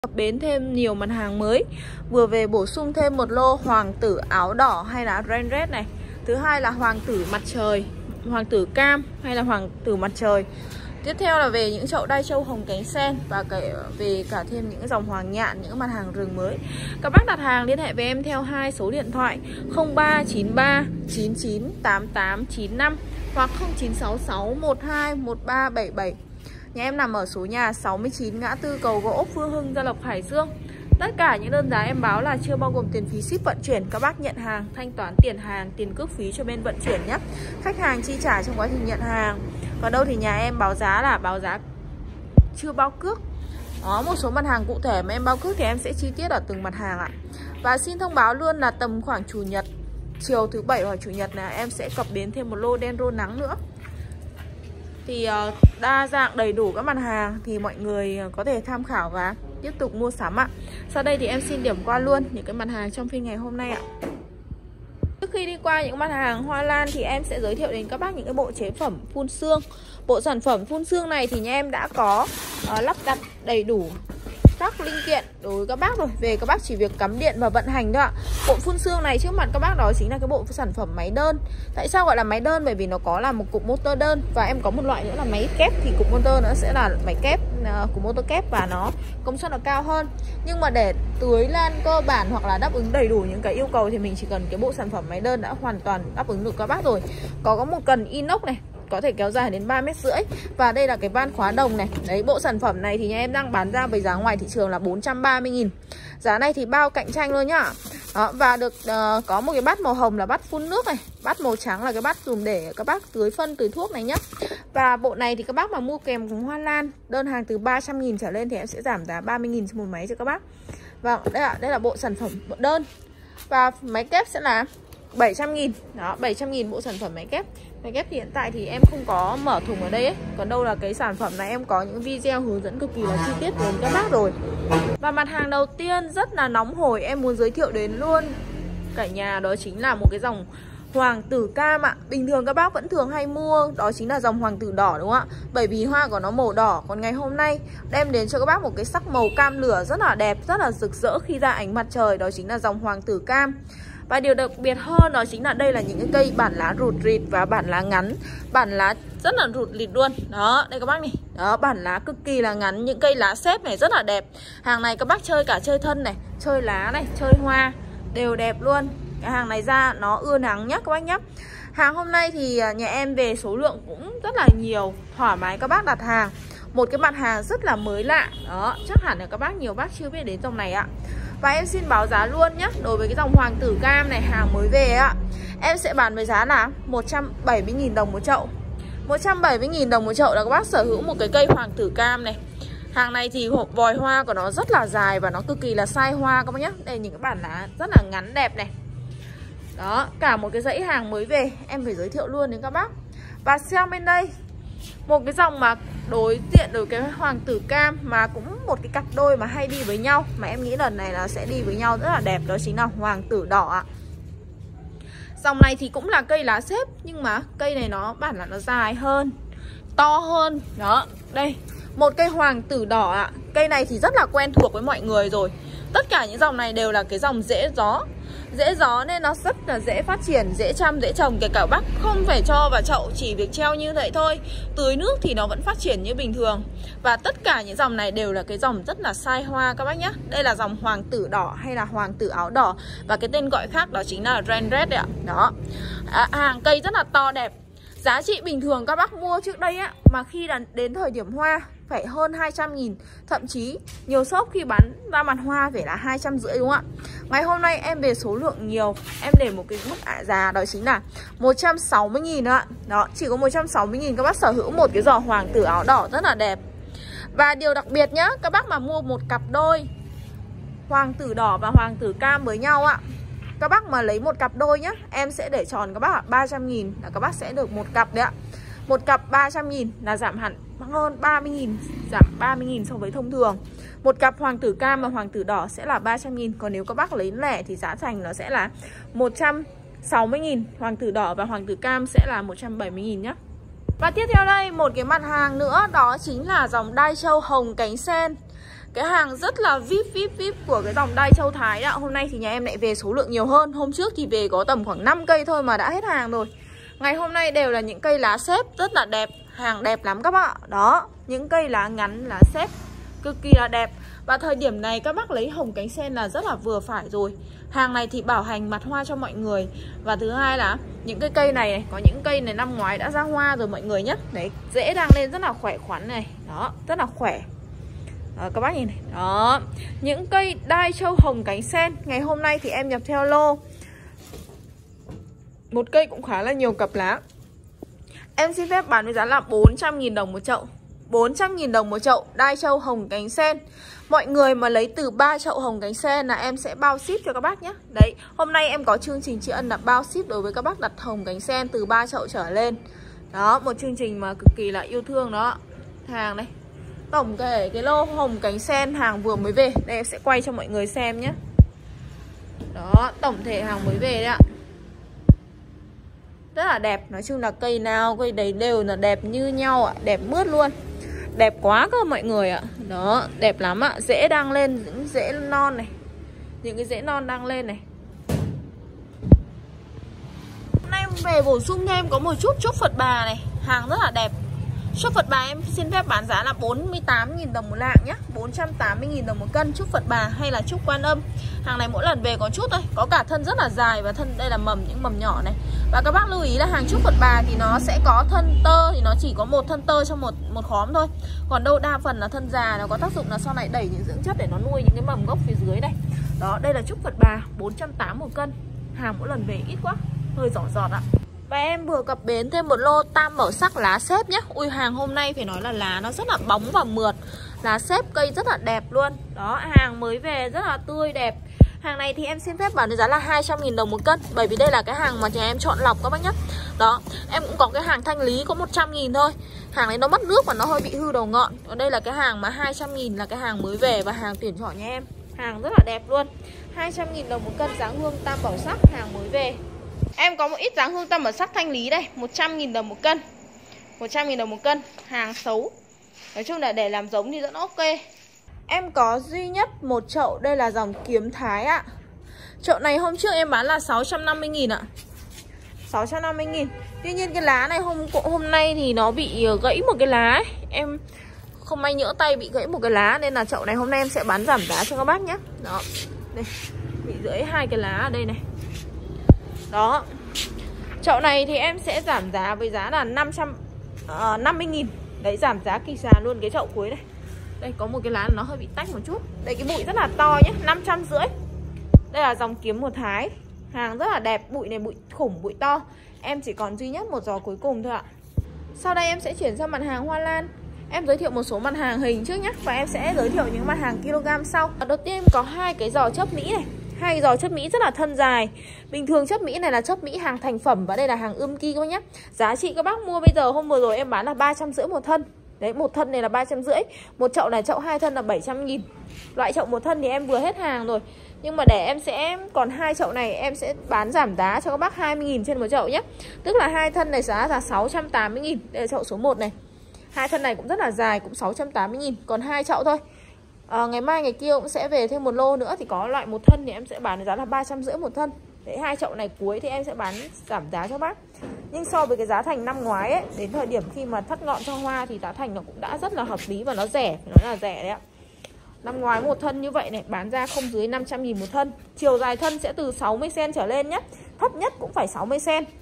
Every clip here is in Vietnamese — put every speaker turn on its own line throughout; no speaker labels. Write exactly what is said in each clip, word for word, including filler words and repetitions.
Cập bến thêm nhiều mặt hàng mới. Vừa về bổ sung thêm một lô hoàng tử áo đỏ hay là rain red này. Thứ hai là hoàng tử mặt trời, hoàng tử cam hay là hoàng tử mặt trời. Tiếp theo là về những chậu đai trâu hồng cánh sen. Và về cả thêm những dòng hoàng nhạn, những mặt hàng rừng mới. Các bác đặt hàng liên hệ với em theo hai số điện thoại không ba chín ba chín chín tám tám chín năm hoặc không chín sáu sáu một hai một ba bảy bảy. Nhà em nằm ở số nhà sáu mươi chín ngã tư cầu gỗ Phương Hưng, Gia Lộc, Hải Dương. Tất cả những đơn giá em báo là chưa bao gồm tiền phí ship vận chuyển. Các bác nhận hàng thanh toán tiền hàng, tiền cước phí cho bên vận chuyển nhé. Khách hàng chi trả trong quá trình nhận hàng. Còn đâu thì nhà em báo giá là báo giá chưa bao cước. Đó, một số mặt hàng cụ thể mà em bao cước thì em sẽ chi tiết ở từng mặt hàng ạ. Và xin thông báo luôn là tầm khoảng chủ nhật, chiều thứ bảy hoặc chủ nhật là em sẽ cập bến thêm một lô đen rô nắng nữa. Thì uh, đa dạng đầy đủ các mặt hàng thì mọi người có thể tham khảo và tiếp tục mua sắm ạ. Sau đây thì em xin điểm qua luôn những cái mặt hàng trong phiên ngày hôm nay ạ. Trước khi đi qua những mặt hàng hoa lan thì em sẽ giới thiệu đến các bác những cái bộ chế phẩm phun sương. Bộ sản phẩm phun sương này thì nhà em đã có uh, lắp đặt đầy đủ các linh kiện đối với các bác rồi. Về các bác chỉ việc cắm điện và vận hành thôi ạ. Bộ phun sương này trước mặt các bác đó chính là cái bộ sản phẩm máy đơn. Tại sao gọi là máy đơn? Bởi vì nó có là một cục motor đơn. Và em có một loại nữa là máy kép. Thì cục motor nó sẽ là máy kép, cục motor kép và nó công suất nó cao hơn. Nhưng mà để tưới lan cơ bản hoặc là đáp ứng đầy đủ những cái yêu cầu thì mình chỉ cần cái bộ sản phẩm máy đơn đã hoàn toàn đáp ứng được các bác rồi. Có có một cần inox này, có thể kéo dài đến ba mét rưỡi. Và đây là cái van khóa đồng này. Đấy, bộ sản phẩm này thì nhà em đang bán ra với giá ngoài thị trường là bốn trăm ba mươi nghìn. Giá này thì bao cạnh tranh luôn nhá. Đó, và được uh, có một cái bát màu hồng là bát phun nước này. Bát màu trắng là cái bát dùng để các bác tưới phân, tưới thuốc này nhá. Và bộ này thì các bác mà mua kèm cùng hoa lan, đơn hàng từ ba trăm nghìn trở lên thì em sẽ giảm giá ba mươi nghìn cho một máy cho các bác. Và đây là, đây là bộ sản phẩm bộ đơn. Và máy kép sẽ là bảy trăm nghìn. Đó, bảy trăm nghìn bộ sản phẩm máy kép. Máy kép thì hiện tại thì em không có mở thùng ở đây ấy. Còn đâu là cái sản phẩm này em có những video hướng dẫn cực kỳ là chi tiết đến các bác rồi. Và mặt hàng đầu tiên rất là nóng hổi em muốn giới thiệu đến luôn cả nhà, đó chính là một cái dòng hoàng tử cam ạ. Bình thường các bác vẫn thường hay mua, đó chính là dòng hoàng tử đỏ đúng không ạ? Bởi vì hoa của nó màu đỏ. Còn ngày hôm nay đem đến cho các bác một cái sắc màu cam lửa rất là đẹp, rất là rực rỡ khi ra ánh mặt trời, đó chính là dòng hoàng tử cam. Và điều đặc biệt hơn đó chính là đây là những cái cây bản lá rụt rịt và bản lá ngắn. Bản lá rất là rụt rịt luôn. Đó, đây các bác này. Đó, bản lá cực kỳ là ngắn. Những cây lá xếp này rất là đẹp. Hàng này các bác chơi cả chơi thân này, chơi lá này, chơi hoa đều đẹp luôn. Cái hàng này ra nó ưa nắng nhá các bác nhá. Hàng hôm nay thì nhà em về số lượng cũng rất là nhiều, thoải mái các bác đặt hàng. Một cái mặt hàng rất là mới lạ. Đó, chắc hẳn là các bác nhiều bác chưa biết đến dòng này ạ. Và em xin báo giá luôn nhé. Đối với cái dòng hoàng tử cam này, hàng mới về ạ, em sẽ bán với giá là một trăm bảy mươi nghìn đồng một chậu. Một trăm bảy mươi nghìn đồng một chậu là các bác sở hữu một cái cây hoàng tử cam này. Hàng này thì hộp vòi hoa của nó rất là dài và nó cực kỳ là sai hoa các bác nhé. Đây những cái bản lá rất là ngắn đẹp này. Đó, cả một cái dãy hàng mới về em phải giới thiệu luôn đến các bác. Và xem bên đây, một cái dòng mà đối diện đối cái hoàng tử cam mà cũng một cái cặp đôi mà hay đi với nhau, mà em nghĩ lần này là sẽ đi với nhau rất là đẹp, đó chính là hoàng tử đỏ ạ. Dòng này thì cũng là cây lá xếp nhưng mà cây này nó bản là nó dài hơn, to hơn. Đó, đây, một cây hoàng tử đỏ ạ. Cây này thì rất là quen thuộc với mọi người rồi. Tất cả những dòng này đều là cái dòng dễ gió. Dễ gió nên nó rất là dễ phát triển, dễ chăm, dễ trồng. Kể cả bác không phải cho vào chậu, chỉ việc treo như vậy thôi. Tưới nước thì nó vẫn phát triển như bình thường. Và tất cả những dòng này đều là cái dòng rất là sai hoa các bác nhé. Đây là dòng hoàng tử đỏ hay là hoàng tử áo đỏ. Và cái tên gọi khác đó chính là rain red đấy ạ. Đó, à, hàng cây rất là to đẹp. Giá trị bình thường các bác mua trước đây á, mà khi đến thời điểm hoa phải hơn hai trăm nghìn. Thậm chí nhiều shop khi bán ra mặt hoa phải là hai trăm rưỡi đúng không ạ? Ngày hôm nay em về số lượng nhiều, em để một cái mức giá đó chính là một trăm sáu mươi nghìn ạ. Đó, chỉ có một trăm sáu mươi nghìn các bác sở hữu một cái giỏ hoàng tử áo đỏ rất là đẹp. Và điều đặc biệt nhá, các bác mà mua một cặp đôi hoàng tử đỏ và hoàng tử cam với nhau ạ, các bác mà lấy một cặp đôi nhá, em sẽ để tròn các bác ạ, ba trăm nghìn là các bác sẽ được một cặp đấy ạ. Một cặp ba trăm nghìn là giảm hẳn hơn ba mươi nghìn, giảm ba mươi nghìn so với thông thường. Một cặp hoàng tử cam và hoàng tử đỏ sẽ là ba trăm nghìn. Còn nếu các bác lấy lẻ thì giá thành nó sẽ là một trăm sáu mươi nghìn. Hoàng tử đỏ và hoàng tử cam sẽ là một trăm bảy mươi nghìn nhé. Và tiếp theo đây một cái mặt hàng nữa, đó chính là dòng đai trâu hồng cánh sen. Cái hàng rất là vip vip vip của cái dòng đai châu Thái ạ. Hôm nay thì nhà em lại về số lượng nhiều hơn. Hôm trước thì về có tầm khoảng năm cây thôi mà đã hết hàng rồi. Ngày hôm nay đều là những cây lá xếp rất là đẹp. Hàng đẹp lắm các bạn. Đó, những cây lá ngắn, lá xếp cực kỳ là đẹp. Và thời điểm này các bác lấy hồng cánh sen là rất là vừa phải rồi. Hàng này thì bảo hành mặt hoa cho mọi người. Và thứ hai là những cái cây này, này có những cây này năm ngoái đã ra hoa rồi mọi người nhé. Đấy, rễ đang lên rất là khỏe khoắn này. Đó, rất là khỏe. Đó, các bác nhìn này. Đó, những cây đai châu hồng cánh sen. Ngày hôm nay thì em nhập theo lô. Một cây cũng khá là nhiều cặp lá. Em xin phép bán với giá là bốn trăm nghìn đồng một chậu. bốn trăm nghìn đồng một chậu đai châu hồng cánh sen. Mọi người mà lấy từ ba chậu hồng cánh sen là em sẽ bao ship cho các bác nhé. Đấy, hôm nay em có chương trình tri ân là bao ship đối với các bác đặt hồng cánh sen từ ba chậu trở lên. Đó, một chương trình mà cực kỳ là yêu thương đó. Hàng này, tổng thể cái lô hồng cánh sen hàng vừa mới về. Đây em sẽ quay cho mọi người xem nhé. Đó, tổng thể hàng mới về đấy ạ. Rất là đẹp, nói chung là cây nào cây đấy đều là đẹp như nhau ạ, đẹp mướt luôn. Đẹp quá cơ mọi người ạ. Đó, đẹp lắm ạ, rễ đang lên, những rễ non này. Những cái rễ non đang lên này. Hôm nay em về bổ sung thêm có một chút trúc Phật Bà này. Hàng rất là đẹp. Trúc Phật Bà em xin phép bán giá là bốn mươi tám nghìn đồng một lạng nhé, bốn trăm tám mươi nghìn đồng một cân trúc Phật Bà hay là trúc Quan Âm. Hàng này mỗi lần về có chút thôi, có cả thân rất là dài và thân đây là mầm, những mầm nhỏ này. Và các bác lưu ý là hàng trúc Phật Bà thì nó sẽ có thân tơ, thì nó chỉ có một thân tơ trong một một khóm thôi. Còn đâu đa phần là thân già, nó có tác dụng là sau này đẩy những dưỡng chất để nó nuôi những cái mầm gốc phía dưới này. Đó, đây là trúc Phật Bà bốn trăm tám mươi một cân. Hàng mỗi lần về ít quá, hơi giỏ giọt ạ. Và em vừa cập bến thêm một lô tam màu sắc lá xếp nhé. Ui, hàng hôm nay phải nói là lá nó rất là bóng và mượt. Lá xếp cây rất là đẹp luôn. Đó, hàng mới về rất là tươi đẹp. Hàng này thì em xin phép bán với giá là hai trăm nghìn đồng một cân. Bởi vì đây là cái hàng mà nhà em chọn lọc các bác nhé. Đó, em cũng có cái hàng thanh lý có một trăm nghìn thôi. Hàng này nó mất nước và nó hơi bị hư đầu ngọn. Còn đây là cái hàng mà hai trăm nghìn là cái hàng mới về và hàng tuyển chọn nhà em. Hàng rất là đẹp luôn. Hai trăm nghìn đồng một cân dáng hương tam bảo sắc, hàng mới về. Em có một ít dáng hương tam bảo sắc thanh lý đây, một trăm nghìn đồng một cân. một trăm nghìn đồng một cân, hàng xấu. Nói chung là để làm giống thì rất ok. Em có duy nhất một chậu, đây là dòng kiếm Thái ạ. Chậu này hôm trước em bán là sáu trăm năm mươi nghìn ạ. sáu trăm năm mươi nghìn. Tuy nhiên cái lá này hôm hôm nay thì nó bị gãy một cái lá ấy. Em không may nhỡ tay bị gãy một cái lá nên là chậu này hôm nay em sẽ bán giảm giá cho các bác nhé. Đó. Đây, bị gãy hai cái lá ở đây này. Đó. Chậu này thì em sẽ giảm giá với giá là năm trăm năm mươi nghìn. Đấy, giảm giá kỳ sàn luôn cái chậu cuối này. Đây có một cái lá nó hơi bị tách một chút. Đây cái bụi rất là to nhé, năm trăm rưỡi. Đây là dòng kiếm một Thái. Hàng rất là đẹp, bụi này bụi khủng, bụi to. Em chỉ còn duy nhất một giò cuối cùng thôi ạ. Sau đây em sẽ chuyển sang mặt hàng hoa lan. Em giới thiệu một số mặt hàng hình trước nhé. Và em sẽ giới thiệu những mặt hàng kg sau. Đầu tiên em có hai cái giò chấp Mỹ này. Hai cái giò chấp Mỹ rất là thân dài. Bình thường chấp Mỹ này là chấp Mỹ hàng thành phẩm. Và đây là hàng ươm ki các bác nhé. Giá trị các bác mua bây giờ hôm vừa rồi em bán là ba trăm rưỡi một thân. Đấy, một thân này là ba trăm rưỡi. Một chậu này, chậu hai thân là bảy trăm nghìn. Loại chậu một thân thì em vừa hết hàng rồi. Nhưng mà để em sẽ còn hai chậu này em sẽ bán giảm giá cho các bác hai mươi nghìn trên một chậu nhé. Tức là hai thân này giá là sáu trăm tám mươi nghìn. Đây là chậu số một này. Hai thân này cũng rất là dài, cũng sáu trăm tám mươi nghìn. Còn hai chậu thôi. à, Ngày mai ngày kia cũng sẽ về thêm một lô nữa. Thì có loại một thân thì em sẽ bán giá là ba trăm rưỡi một thân. Đấy, hai chậu này cuối thì em sẽ bán giảm giá cho bác. Nhưng so với cái giá thành năm ngoái ấy, đến thời điểm khi mà thắt ngọn cho hoa thì giá thành nó cũng đã rất là hợp lý và nó rẻ, phải nói là rẻ đấy ạ. Năm ngoái một thân như vậy này bán ra không dưới năm trăm nghìn một thân. Chiều dài thân sẽ từ sáu mươi xăng-ti-mét trở lên nhé. Thấp nhất cũng phải sáu mươi xăng-ti-mét.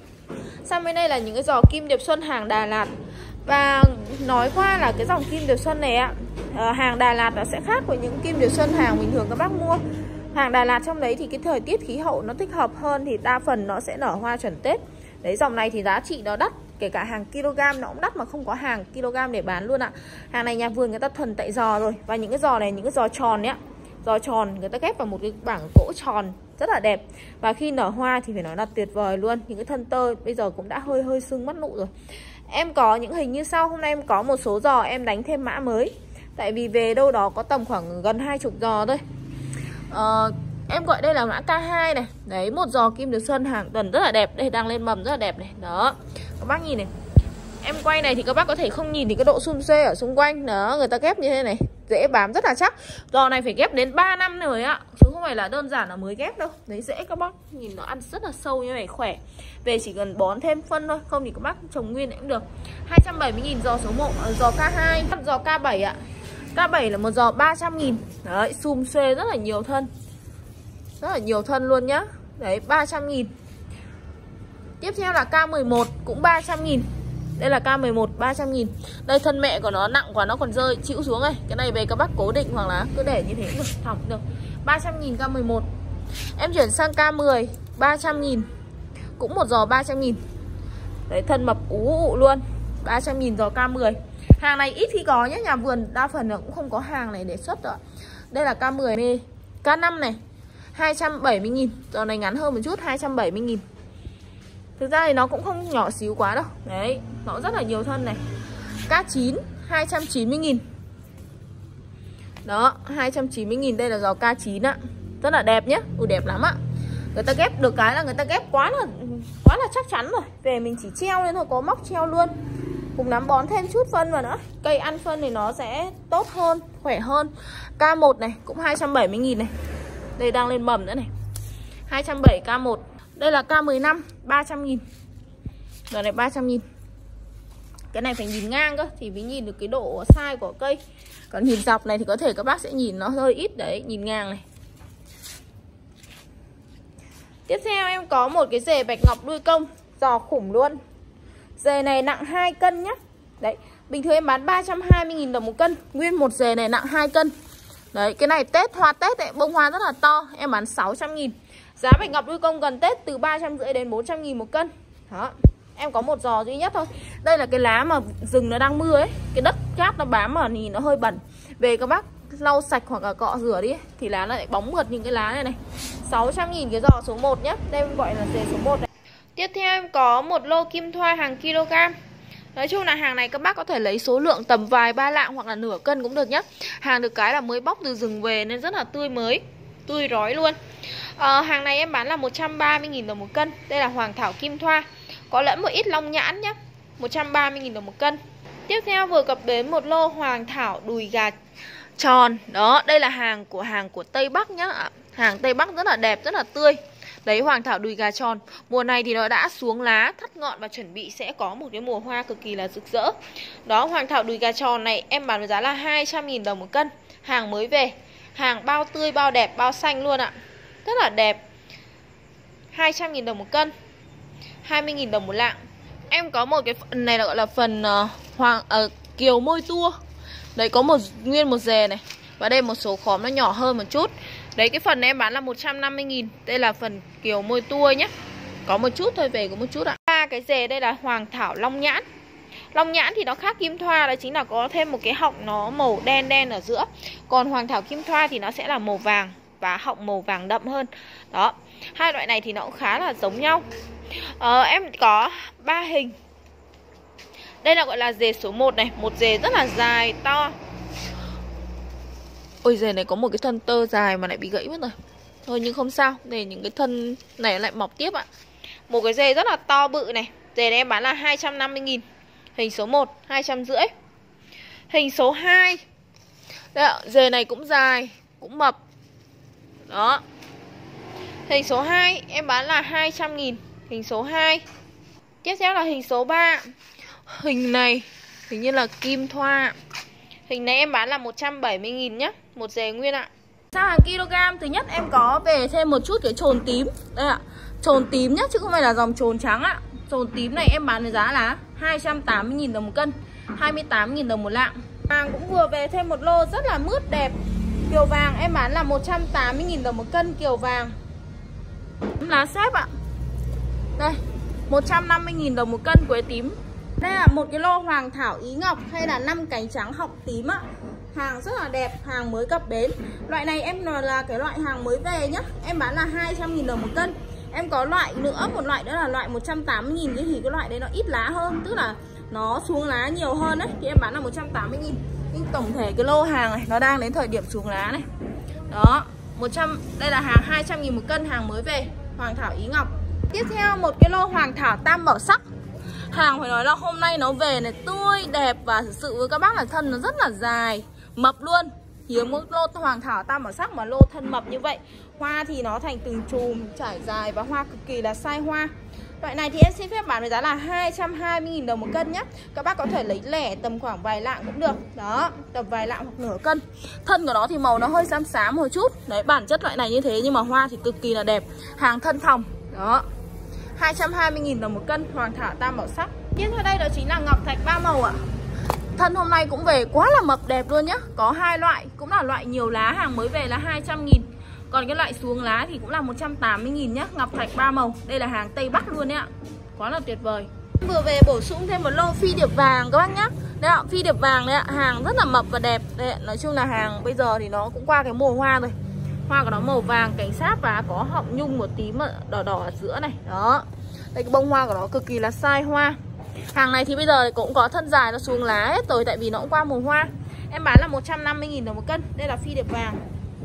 Sang bên đây là những cái giò kim điệp xuân hàng Đà Lạt. Và nói qua là cái dòng kim điệp xuân này ạ, hàng Đà Lạt nó sẽ khác với những kim điệp xuân hàng bình thường các bác mua. Hàng Đà Lạt trong đấy thì cái thời tiết khí hậu nó thích hợp hơn, thì đa phần nó sẽ nở hoa chuẩn Tết. Đấy, dòng này thì giá trị nó đắt, kể cả hàng kg nó cũng đắt mà không có hàng kg để bán luôn ạ. Hàng này nhà vườn người ta thuần tại giò rồi. Và những cái giò này, những cái giò tròn ấy, giò tròn người ta ghép vào một cái bảng gỗ tròn rất là đẹp. Và khi nở hoa thì phải nói là tuyệt vời luôn. Những cái thân tơ bây giờ cũng đã hơi hơi sưng mất nụ rồi. Em có những hình như sau. Hôm nay em có một số giò em đánh thêm mã mới. Tại vì về đâu đó có tầm khoảng gần hai chục giò thôi. Ờ... Em gọi đây là mã K hai này. Đấy, một giò kim điệp xuân hàng tuần rất là đẹp. Đây đang lên mầm rất là đẹp này. Đó, các bác nhìn này. Em quay này thì các bác có thể không nhìn thì cái độ xum xuê ở xung quanh. Đó, người ta ghép như thế này. Rễ bám rất là chắc. Giò này phải ghép đến ba năm rồi ạ, chứ không phải là đơn giản là mới ghép đâu. Đấy, rễ các bác nhìn nó ăn rất là sâu như này, khỏe. Về chỉ cần bón thêm phân thôi, không thì các bác trồng nguyên cũng được. Hai trăm bảy mươi nghìn giò số một, giò K hai. Giò K bảy ạ. K bảy là một giò ba trăm nghìn. Đấy, xum xuê rất là nhiều thân, rất là nhiều thân luôn nhá. Đấy, ba trăm nghìn. Tiếp theo là K mười một cũng ba trăm nghìn. Đây là K mười một ba trăm nghìn. Đây, thân mẹ của nó nặng quá nó còn rơi chịu xuống này. Cái này về các bác cố định hoặc là cứ để như thế cũng được, thỏng được. ba trăm nghìn K mười một. Em chuyển sang K mười ba trăm nghìn. Cũng một giò ba trăm nghìn. Đấy, thân mập ú ụ luôn. ba trăm nghìn giò K mười. Hàng này ít khi có nhé, nhà vườn đa phần là cũng không có hàng này để xuất rồi. Đây là K mười này. K năm này hai trăm bảy mươi nghìn. Giò này ngắn hơn một chút, hai trăm bảy mươi nghìn. Thực ra thì nó cũng không nhỏ xíu quá đâu. Đấy, nó rất là nhiều thân này. K chín hai trăm chín mươi nghìn. Đó, hai trăm chín mươi nghìn. Đây là giò K chín ạ. Rất là đẹp nhé. Ui, đẹp lắm ạ. Người ta ghép được cái là người ta ghép quá là quá là chắc chắn rồi. Về mình chỉ treo lên thôi, có móc treo luôn. Cùng nắm bón thêm chút phân vào nữa. Cây ăn phân thì nó sẽ tốt hơn, khỏe hơn. K một này cũng hai trăm bảy mươi nghìn này. Đây đang lên mầm nữa này. hai trăm bảy mươi K một. Đây là K mười lăm ba trăm nghìn. Rồi này ba trăm nghìn. Cái này phải nhìn ngang cơ thì mới nhìn được cái độ size của cây. Còn nhìn dọc này thì có thể các bác sẽ nhìn nó hơi ít. Đấy, nhìn ngang này. Tiếp theo em có một cái rể bạch ngọc đuôi công. Giò khủng luôn. Rể này nặng hai cân nhá. Đấy, bình thường em bán ba trăm hai mươi nghìn đồng một cân. Nguyên một rể này nặng hai cân. Đấy, cái này Tết, hoa Tết ấy, bông hoa rất là to. Em bán sáu trăm nghìn. Giá bạch ngọc đuôi công gần Tết từ ba trăm rưỡi đến bốn trăm nghìn một cân. Đó, em có một giò duy nhất thôi. Đây là cái lá mà rừng nó đang mưa ấy. Cái đất cát nó bám mà nhìn nó hơi bẩn. Về các bác lau sạch hoặc là cọ rửa đi ấy, thì lá nó lại bóng mượt những cái lá này này. Sáu trăm nghìn cái giò số một nhé. Đây em gọi là rể số một này. Tiếp theo em có một lô kim thoa hàng kg. Nói chung là hàng này các bác có thể lấy số lượng tầm vài ba lạng hoặc là nửa cân cũng được nhé. Hàng được cái là mới bóc từ rừng về nên rất là tươi mới, tươi rói luôn. à, Hàng này em bán là một trăm ba mươi nghìn đồng một cân. Đây là hoàng thảo kim thoa, có lẫn một ít long nhãn nhé. Một trăm ba mươi nghìn đồng một cân. Tiếp theo vừa cập đến một lô hoàng thảo đùi gà tròn. Đó, đây là hàng của hàng của Tây Bắc nhá. Hàng Tây Bắc rất là đẹp, rất là tươi. Đấy, hoàng thảo đùi gà tròn. Mùa này thì nó đã xuống lá, thắt ngọn và chuẩn bị sẽ có một cái mùa hoa cực kỳ là rực rỡ. Đó, hoàng thảo đùi gà tròn này em bán với giá là hai trăm nghìn đồng một cân. Hàng mới về. Hàng bao tươi, bao đẹp, bao xanh luôn ạ. Rất là đẹp. hai trăm nghìn đồng một cân. hai mươi nghìn đồng một lạng. Em có một cái phần này là gọi là phần uh, hoàng uh, kiều môi tua. Đấy, có một nguyên một rề này. Và đây một số khóm nó nhỏ hơn một chút. Đấy, cái phần này em bán là một trăm năm mươi nghìn. Đây là phần kiều môi tua nhé. Có một chút thôi, về có một chút ạ. à. Cái rề đây là hoàng thảo long nhãn. Long nhãn thì nó khác kim thoa, đó chính là có thêm một cái họng nó màu đen đen ở giữa. Còn hoàng thảo kim thoa thì nó sẽ là màu vàng và họng màu vàng đậm hơn. Đó, hai loại này thì nó cũng khá là giống nhau. à, Em có ba hình. Đây là gọi là rề số một này. Một rề rất là dài, to. Ôi, rề này có một cái thân tơ dài mà lại bị gãy mất rồi. Thôi nhưng không sao, để những cái thân này lại mọc tiếp ạ. Một cái rề rất là to bự này. Rề này em bán là hai trăm năm mươi nghìn. Hình số một hai trăm rưỡi. Hình số hai. Đây ạ, rề này cũng dài, cũng mập. Đó. Hình số hai em bán là hai trăm nghìn. Hình số hai. Tiếp theo là hình số ba. Hình này hình như là kim thoa. Hình này em bán là một trăm bảy mươi nghìn nhá. Một rề nguyên ạ. Sang hàng kg, thứ nhất em có về thêm một chút cái trồn tím. Đây ạ, trồn tím nhá, chứ không phải là dòng trồn trắng ạ. Trồn tím này em bán với giá là hai trăm tám mươi nghìn đồng một cân. Hai mươi tám nghìn đồng một lạng. Vàng cũng vừa về thêm một lô rất là mướt đẹp. Kiều vàng em bán là một trăm tám mươi nghìn đồng một cân. Kiều vàng lá xếp ạ. Đây, một trăm năm mươi nghìn đồng một cân quế tím. Đây là một cái lô hoàng thảo ý ngọc hay là năm cánh trắng họng tím ạ. Hàng rất là đẹp, hàng mới cập bến. Loại này em là cái loại hàng mới về nhá. Em bán là hai trăm nghìn đồng một cân. Em có loại nữa, một loại nữa là loại một trăm tám mươi nghìn. Thì cái loại đấy nó ít lá hơn, tức là nó xuống lá nhiều hơn đấy. Thì em bán là một trăm tám mươi nghìn. Nhưng tổng thể cái lô hàng này nó đang đến thời điểm xuống lá này. Đó, một trăm, đây là hàng hai trăm nghìn một cân, hàng mới về, hoàng thảo ý ngọc. Tiếp theo một cái lô hoàng thảo tam bảo sắc. Hàng phải nói là hôm nay nó về này tươi đẹp và thực sự với các bác là thân nó rất là dài, mập luôn. Hiếm có lô hoàng thảo tam bảo sắc mà lô thân mập như vậy. Hoa thì nó thành từng chùm trải dài và hoa cực kỳ là sai hoa. Loại này thì em xin phép bán với giá là hai trăm hai mươi nghìn đồng một cân nhé. Các bác có thể lấy lẻ tầm khoảng vài lạng cũng được. Đó, tầm vài lạng hoặc nửa cân. Thân của nó thì màu nó hơi xám xám một chút. Đấy, bản chất loại này như thế nhưng mà hoa thì cực kỳ là đẹp. Hàng thân phòng. Đó, hai trăm hai mươi nghìn đồng một cân, hoàng thảo tam bảo sắc. Tiếp theo đây đó chính là ngọc thạch ba màu ạ. Thân hôm nay cũng về quá là mập đẹp luôn nhá. Có hai loại, cũng là loại nhiều lá, hàng mới về là hai trăm nghìn. Còn cái loại xuống lá thì cũng là một trăm tám mươi nghìn nhá. Ngọc thạch ba màu, đây là hàng Tây Bắc luôn đấy ạ. Quá là tuyệt vời. Vừa về bổ sung thêm một lô phi điệp vàng các bác nhá. Đây ạ, phi điệp vàng đấy ạ, hàng rất là mập và đẹp. Đây, nói chung là hàng bây giờ thì nó cũng qua cái mùa hoa rồi. Hoa của nó màu vàng cánh sáp và có họng nhung một tí mà đỏ đỏ ở giữa này. Đó. Đây, cái bông hoa của nó cực kỳ là sai hoa. Hàng này thì bây giờ cũng có thân dài nó xuống lá hết rồi, tại vì nó cũng qua mùa hoa. Em bán là một trăm năm mươi nghìn đồng một cân. Đây là phi điệp vàng.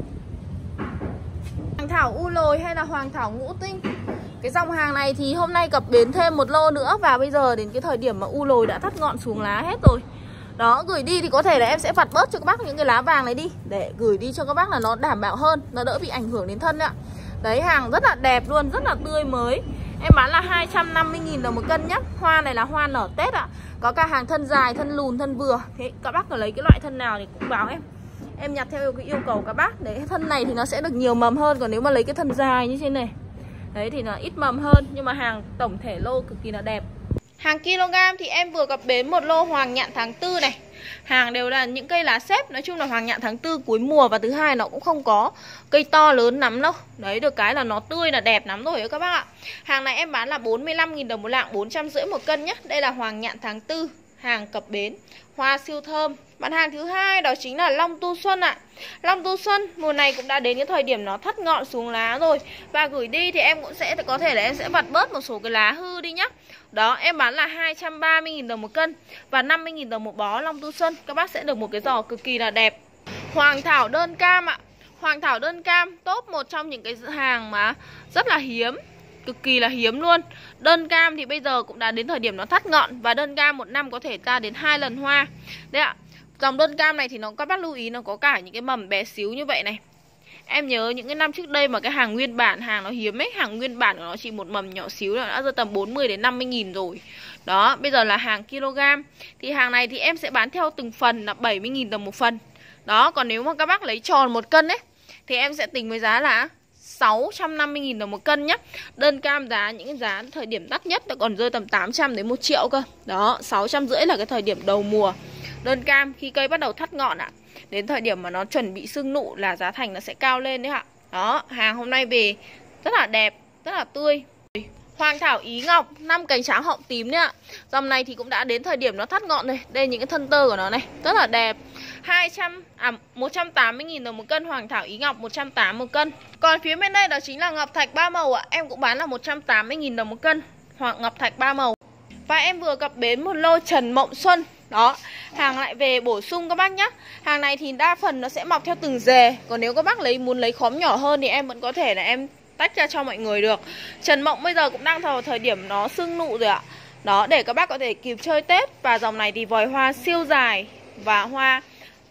Hoàng thảo u lồi hay là hoàng thảo ngũ tinh, cái dòng hàng này thì hôm nay cập bến thêm một lô nữa. Và bây giờ đến cái thời điểm mà u lồi đã thắt ngọn xuống lá hết rồi. Đó, gửi đi thì có thể là em sẽ vặt bớt cho các bác những cái lá vàng này đi, để gửi đi cho các bác là nó đảm bảo hơn, nó đỡ bị ảnh hưởng đến thân đấy ạ. Đấy, hàng rất là đẹp luôn, rất là tươi mới. Em bán là hai trăm năm mươi nghìn đồng một cân nhé. Hoa này là hoa nở Tết ạ. Có cả hàng thân dài, thân lùn, thân vừa. Thế các bác có lấy cái loại thân nào thì cũng báo em. Em nhặt theo cái yêu cầu các bác. Đấy, thân này thì nó sẽ được nhiều mầm hơn. Còn nếu mà lấy cái thân dài như thế này, đấy thì nó ít mầm hơn. Nhưng mà hàng tổng thể lô cực kỳ là đẹp. Hàng kg thì em vừa cập bến một lô hoàng nhạn tháng tư này. Hàng đều là những cây lá xếp. Nói chung là hoàng nhạn tháng tư cuối mùa. Và thứ hai nó cũng không có cây to lớn lắm đâu. Đấy, được cái là nó tươi là đẹp lắm rồi các bác ạ. Hàng này em bán là bốn mươi lăm nghìn đồng một lạng, bốn trăm rưỡi một cân nhé. Đây là hoàng nhạn tháng tư, hàng cập bến, hoa siêu thơm. Mặt hàng thứ hai đó chính là long tu xuân ạ. Long tu xuân mùa này cũng đã đến cái thời điểm nó thắt ngọn xuống lá rồi. Và gửi đi thì em cũng sẽ có thể là em sẽ vặt bớt một số cái lá hư đi nhá. Đó, em bán là hai trăm ba mươi nghìn đồng một cân và năm mươi nghìn đồng một bó long tu xuân. Các bác sẽ được một cái giỏ cực kỳ là đẹp. Hoàng thảo đơn cam ạ. Hoàng thảo đơn cam top một trong những cái hàng mà rất là hiếm, cực kỳ là hiếm luôn. Đơn cam thì bây giờ cũng đã đến thời điểm nó thắt ngọn. Và đơn cam một năm có thể ra đến hai lần hoa. Đấy ạ. Dòng đơn cam này thì nó các bác lưu ý nó có cả những cái mầm bé xíu như vậy này. Em nhớ những cái năm trước đây mà cái hàng nguyên bản, hàng nó hiếm ấy, hàng nguyên bản của nó chỉ một mầm nhỏ xíu là đã ra tầm bốn mươi đến năm mươi nghìn rồi. Đó, bây giờ là hàng kg. Thì hàng này thì em sẽ bán theo từng phần là bảy mươi nghìn đồng một phần. Đó, còn nếu mà các bác lấy tròn một cân ấy thì em sẽ tính với giá là sáu trăm năm mươi nghìn đồng một cân nhé. Đơn cam giá, những cái giá thời điểm đắt nhất đã còn rơi tầm tám trăm đến một triệu cơ. Đó, sáu trăm rưỡi là cái thời điểm đầu mùa. Đơn cam khi cây bắt đầu thắt ngọn ạ. Đến thời điểm mà nó chuẩn bị sưng nụ là giá thành nó sẽ cao lên đấy ạ. Đó, hàng hôm nay về rất là đẹp, rất là tươi. Hoàng thảo Ý Ngọc, năm cánh trắng họng tím đấy ạ. Dòng này thì cũng đã đến thời điểm nó thắt ngọn rồi. Đây những cái thân tơ của nó này, rất là đẹp. hai trăm à một trăm tám mươi nghìn đồng một cân hoàng thảo Ý Ngọc, một trăm tám mươi một cân. Còn phía bên đây đó chính là ngọc thạch ba màu ạ. Em cũng bán là một trăm tám mươi nghìn đồng một cân hoặc ngọc thạch ba màu. Và em vừa cập bến một lô Trần Mộng Xuân. Đó, hàng lại về bổ sung các bác nhé. Hàng này thì đa phần nó sẽ mọc theo từng rề. Còn nếu các bác lấy muốn lấy khóm nhỏ hơn thì em vẫn có thể là em tách ra cho mọi người được. Trần Mộng bây giờ cũng đang vào thời điểm nó sưng nụ rồi ạ. Đó, để các bác có thể kịp chơi Tết. Và dòng này thì vòi hoa siêu dài và hoa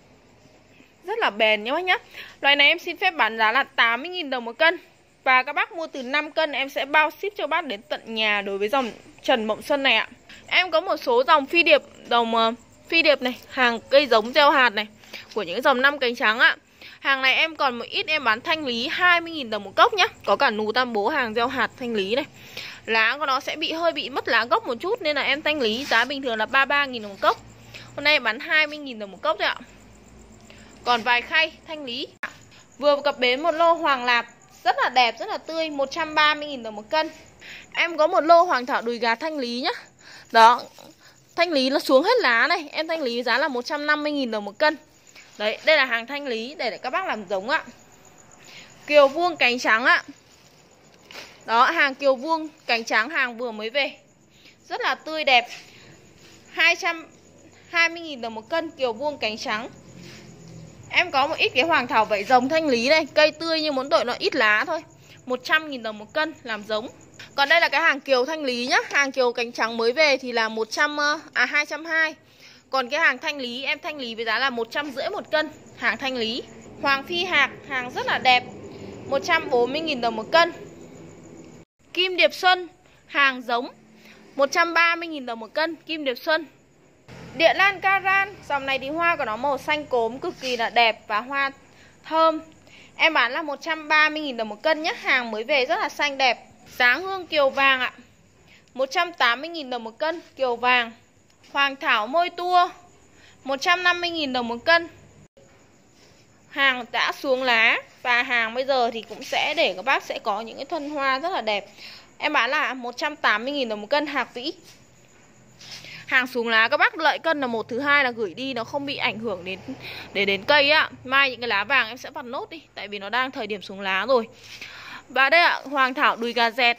rất là bền nhé bác nhé. Loại này em xin phép bán giá là tám mươi nghìn đồng một cân. Và các bác mua từ năm cân em sẽ bao ship cho bác đến tận nhà đối với dòng Trần Mộng Xuân này ạ. Em có một số dòng phi điệp, dòng uh, phi điệp này, hàng cây giống gieo hạt này, của những dòng năm cánh trắng ạ. Hàng này em còn một ít em bán thanh lý hai mươi nghìn đồng một cốc nhá. Có cả nù tam bố hàng gieo hạt thanh lý này. Lá của nó sẽ bị hơi bị mất lá gốc một chút nên là em thanh lý giá bình thường là ba mươi ba nghìn đồng một cốc. Hôm nay em bán hai mươi nghìn đồng một cốc đấy ạ. Còn vài khay thanh lý. Vừa cập bến một lô hoàng lạp rất là đẹp, rất là tươi, một trăm ba mươi nghìn đồng một cân. Em có một lô hoàng thảo đùi gà thanh lý nhá. Đó, thanh lý nó xuống hết lá này. Em thanh lý giá là một trăm năm mươi nghìn đồng một cân. Đấy, đây là hàng thanh lý để, để các bác làm giống ạ. Kiều vuông cánh trắng ạ. Đó, hàng kiều vuông cánh trắng, hàng vừa mới về, rất là tươi đẹp. Hai trăm hai mươi nghìn đồng một cân kiều vuông cánh trắng. Em có một ít cái hoàng thảo vảy rồng thanh lý này. Cây tươi nhưng muốn tội nó ít lá thôi, một trăm nghìn đồng một cân làm giống. Còn đây là cái hàng kiều thanh lý nhá. Hàng kiều cánh trắng mới về thì là một trăm, à hai trăm hai mươi. Còn cái hàng thanh lý em thanh lý với giá là một trăm rưỡi một cân. Hàng thanh lý. Hoàng phi hạc, hàng rất là đẹp, một trăm bốn mươi nghìn đồng một cân. Kim Điệp Xuân, hàng giống, một trăm ba mươi nghìn đồng một cân. Kim Điệp Xuân. Địa Lan Caran, dòng này thì hoa của nó màu xanh cốm cực kỳ là đẹp và hoa thơm. Em bán là một trăm ba mươi nghìn đồng một cân nhé. Hàng mới về rất là xanh đẹp. Dáng hương kiều vàng ạ, một trăm tám mươi nghìn đồng một cân. Kiều vàng. Hoàng thảo môi tua, một trăm năm mươi nghìn đồng một cân. Hàng đã xuống lá và hàng bây giờ thì cũng sẽ để các bác sẽ có những cái thân hoa rất là đẹp. Em bán là một trăm tám mươi nghìn đồng một cân. Hạc vĩ. Hàng xuống lá các bác lợi cân là một, thứ hai là gửi đi nó không bị ảnh hưởng đến để đến cây á. Mai những cái lá vàng em sẽ vặt nốt đi, tại vì nó đang thời điểm xuống lá rồi. Và đây ạ, hoàng thảo đùi gà dẹt,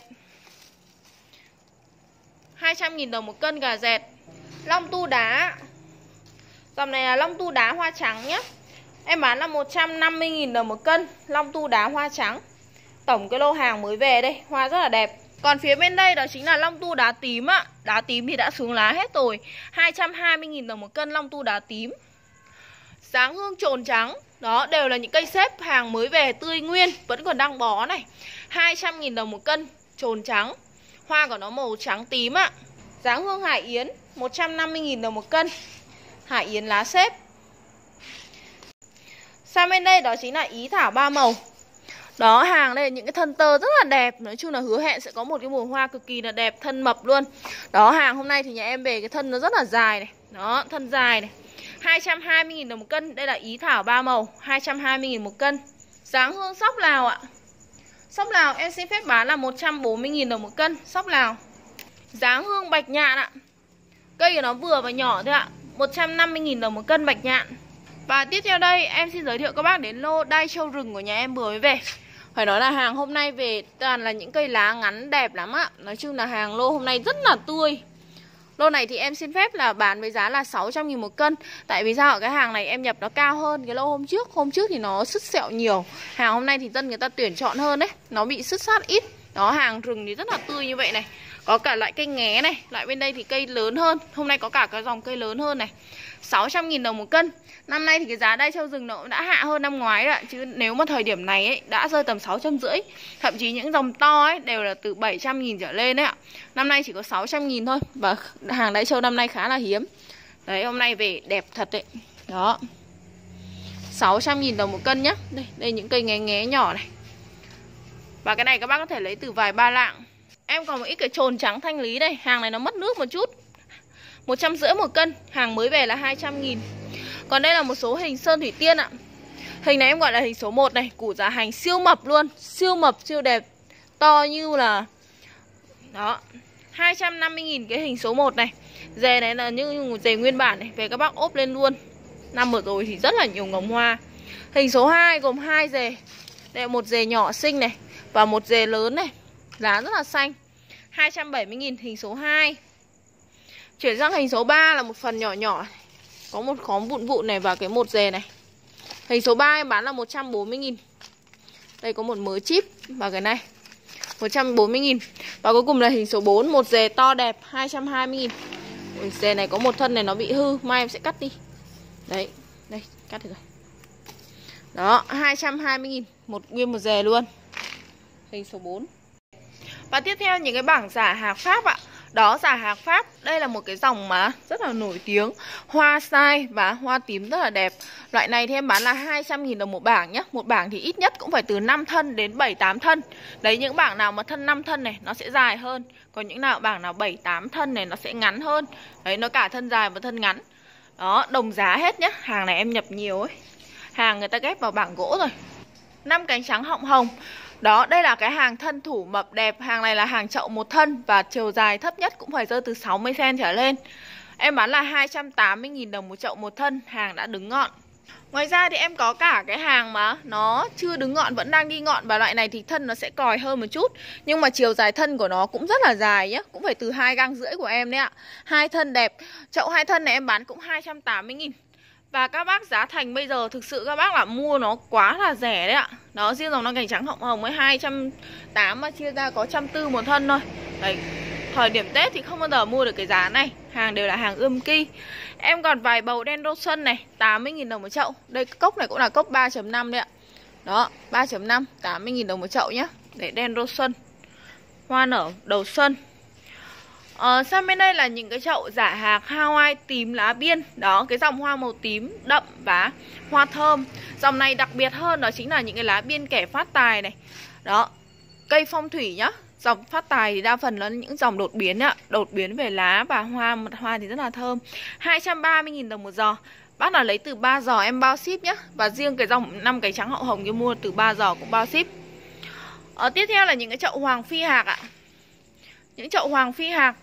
hai trăm nghìn đồng một cân gà dẹt. Long tu đá, dòng này là long tu đá hoa trắng nhé. Em bán là một trăm năm mươi nghìn đồng một cân. Long tu đá hoa trắng. Tổng cái lô hàng mới về đây, hoa rất là đẹp. Còn phía bên đây đó chính là long tu đá tím ạ. Đá tím thì đã xuống lá hết rồi, hai trăm hai mươi nghìn đồng một cân long tu đá tím. Dáng hương trồn trắng. Đó, đều là những cây xếp hàng mới về tươi nguyên, vẫn còn đang bó này. Hai trăm nghìn đồng một cân, trồn trắng. Hoa của nó màu trắng tím ạ. Dáng hương hải yến, một trăm năm mươi nghìn đồng một cân. Hải yến lá xếp. Sang bên đây đó chính là ý thảo ba màu. Đó, hàng đây là những cái thân tơ rất là đẹp. Nói chung là hứa hẹn sẽ có một cái mùa hoa cực kỳ là đẹp, thân mập luôn. Đó, hàng hôm nay thì nhà em về cái thân nó rất là dài này. Đó, thân dài này, hai trăm hai mươi nghìn đồng một cân. Đây là ý thảo ba màu, hai trăm hai mươi nghìn một cân. Dáng hương sóc Lào ạ. Sóc Lào em xin phép bán là một trăm bốn mươi nghìn đồng một cân. Sóc Lào. Dáng hương bạch nhạn ạ. Cây của nó vừa và nhỏ thôi ạ, một trăm năm mươi nghìn đồng một cân bạch nhạn. Và tiếp theo đây em xin giới thiệu các bác đến lô đai trâu rừng của nhà em vừa mới về. Phải nói là hàng hôm nay về toàn là những cây lá ngắn đẹp lắm ạ. Nói chung là hàng lô hôm nay rất là tươi. Lô này thì em xin phép là bán với giá là sáu trăm nghìn một cân. Tại vì sao? Cái hàng này em nhập nó cao hơn cái lô hôm trước. Hôm trước thì nó sứt sẹo nhiều. Hàng hôm nay thì dân người ta tuyển chọn hơn đấy. Nó bị sứt sát ít. Đó, hàng rừng thì rất là tươi như vậy này. Có cả loại cây nghé này. Loại bên đây thì cây lớn hơn. Hôm nay có cả cái dòng cây lớn hơn này, sáu trăm nghìn đồng một cân. Năm nay thì cái giá đai trâu rừng nó cũng đã hạ hơn năm ngoái rồi. Chứ nếu mà thời điểm này ấy, đã rơi tầm sáu trăm rưỡi. Thậm chí những dòng to ấy đều là từ bảy trăm nghìn trở lên đấy ạ. Năm nay chỉ có sáu trăm nghìn thôi. Và hàng đai trâu năm nay khá là hiếm. Đấy, hôm nay về đẹp thật đấy. Đó, sáu trăm nghìn đồng một cân nhá. Đây, đây những cây nghé nghé nhỏ này. Và cái này các bác có thể lấy từ vài ba lạng. Em còn một ít cái trồn trắng thanh lý đây. Hàng này nó mất nước một chút, một trăm rưỡi một cân. Hàng mới về là hai trăm nghìn. Còn đây là một số hình sơn thủy tiên ạ. Hình này em gọi là hình số một này. Củ giá hành siêu mập luôn. Siêu mập, siêu đẹp. To như là... Đó, hai trăm năm mươi nghìn cái hình số một này. Dề này là như một dề nguyên bản này. Về các bác ốp lên luôn. Năm vừa rồi thì rất là nhiều ngồng hoa. Hình số hai gồm hai dề. Đây là một dề nhỏ xinh này và một dề lớn này. Giá rất là xanh, hai trăm bảy mươi nghìn hình số hai. Chuyển sang hình số ba là một phần nhỏ nhỏ. Có một khóm vụn vụn này và cái một dề này. Hình số ba em bán là một trăm bốn mươi nghìn. Đây có một mớ chip và cái này một trăm bốn mươi nghìn. Và cuối cùng là hình số bốn, một dề to đẹp, hai trăm hai mươi nghìn. Ôi, dề này có một thân này nó bị hư, mai em sẽ cắt đi. Đấy, đây, cắt được rồi. Đó, hai trăm hai mươi nghìn, một nguyên một dề luôn. Hình số bốn. Và tiếp theo những cái bảng giả hạc Pháp ạ. Đó, giả hạc Pháp, đây là một cái dòng mà rất là nổi tiếng. Hoa sai và hoa tím rất là đẹp. Loại này thì em bán là hai trăm nghìn đồng một bảng nhé. Một bảng thì ít nhất cũng phải từ năm thân đến bảy tám thân. Đấy, những bảng nào mà thân năm thân này nó sẽ dài hơn. Còn những nào bảng nào bảy tám thân này nó sẽ ngắn hơn. Đấy, nó cả thân dài và thân ngắn. Đó, đồng giá hết nhé. Hàng này em nhập nhiều ấy. Hàng người ta ghép vào bảng gỗ rồi. Năm cánh trắng họng hồng. Đó, đây là cái hàng thân thủ mập đẹp. Hàng này là hàng chậu một thân và chiều dài thấp nhất cũng phải rơi từ sáu mươi xăng-ti-mét trở lên. Em bán là hai trăm tám mươi nghìn đồng một chậu một thân. Hàng đã đứng ngọn. Ngoài ra thì em có cả cái hàng mà nó chưa đứng ngọn vẫn đang đi ngọn. Và loại này thì thân nó sẽ còi hơn một chút. Nhưng mà chiều dài thân của nó cũng rất là dài nhé. Cũng phải từ hai gang rưỡi của em đấy ạ. Hai thân đẹp. Chậu hai thân này em bán cũng hai trăm tám mươi nghìn. Và các bác giá thành bây giờ thực sự các bác là mua nó quá là rẻ đấy ạ. Đó, riêng dòng non cành trắng họng hồng với hai trăm tám mươi mà chia ra có một trăm bốn mươi một thân thôi. Đấy, Thời điểm Tết thì không bao giờ mua được cái giá này. Hàng đều là hàng ươm ki. Em còn vài bầu đen rô xuân này, tám mươi nghìn đồng một chậu. Đây cốc này cũng là cốc ba chấm năm đấy ạ. Đó, ba chấm năm, tám mươi nghìn đồng một chậu nhá. Để đen rô xuân, hoa nở đầu xuân. Ờ, sang bên đây là những cái chậu giả hạc Hawaii tím lá biên. Đó, cái dòng hoa màu tím đậm và hoa thơm. Dòng này đặc biệt hơn đó chính là những cái lá biên kẻ phát tài này. Đó, cây phong thủy nhá. Dòng phát tài thì đa phần là những dòng đột biến ạ. Đột biến về lá và hoa, mật hoa thì rất là thơm. Hai trăm ba mươi nghìn đồng một giò. Bác nào lấy từ ba giò em bao ship nhá. Và riêng cái dòng năm cái trắng hậu hồng kia mua từ ba giò cũng bao ship. Ờ, tiếp theo là những cái chậu hoàng phi hạc ạ. Những chậu hoàng phi hạc,